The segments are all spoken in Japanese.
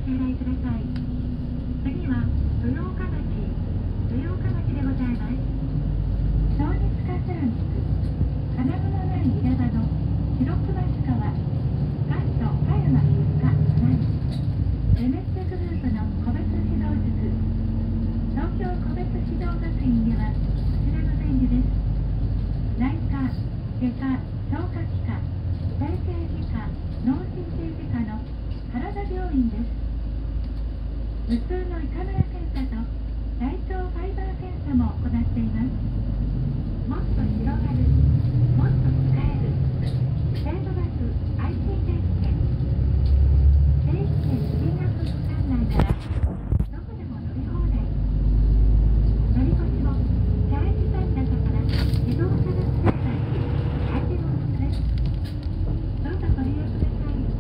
支払いください。次は豊岡町でございます。小日霞山地区金具のない稲葉の白熊川関東葉山水か南エメッセグループの個別指導塾東京個別指導学院ではこちらのメニューです。内科、外科、消化器科、整形外科、脳神経外科の体病院です。普通の胃カメラ検査と大腸ファイバー検査も行っています。もっと広がる、もっと使える、生徒学 IC 定期券。定期券金額の館内からどこでも乗り放題。乗り越しもチャージ残高から自動車が決済し、相手のものです。どうぞご利用ください。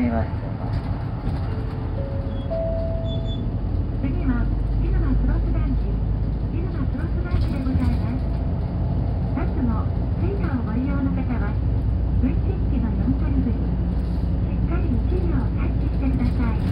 ります。 次は入間クロス団地、入間クロス団地でございます。バスの水路をご利用の方は運賃機の4取り分、しっかり1両タッチしてください。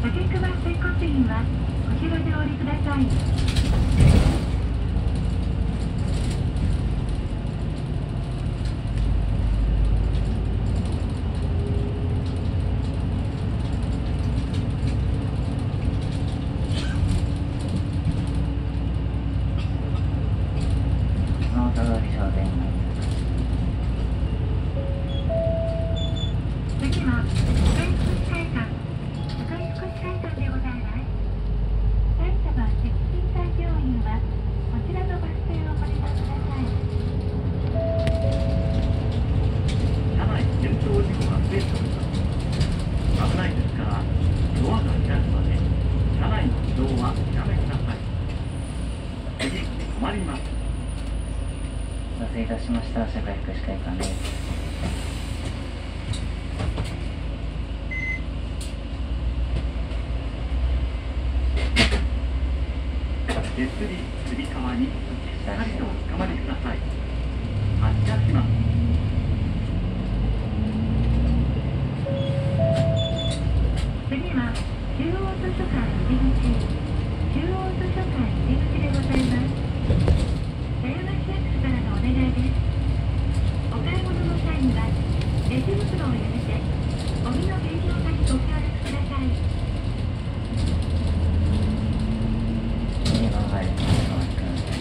竹熊接骨院はこちらでお降りください。次は社会福祉会館でございます。埼玉積水大病院はこちらのバス停をご利用ください。 車内転倒事故が増えております。危ないですからドアが開くまで車内の移動はやめください。次止まります。 お待たせいたしました。社会福祉会館です。 手すり、つり革にしっかりとおつかまりください。発車します。 次は中央図書館入り口でございます。狭山市役所からのお願いです。お買い物の際にはレジ袋をやめてゴミの減量先ご協力ください。 右側があります。お待ちください。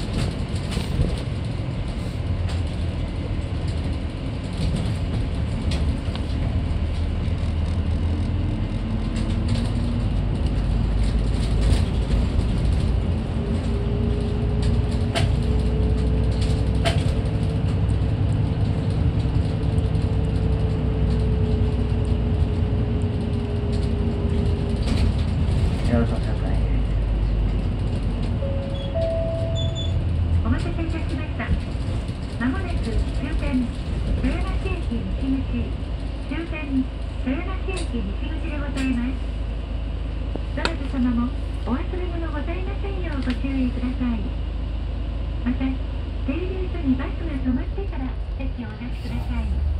お待たせいたしました。まもなく終点豊橋駅西口、終点豊橋駅西口でございます。どなた様もお忘れ物ございませんようご注意ください。また停留所にバスが止まってから席をお出しください。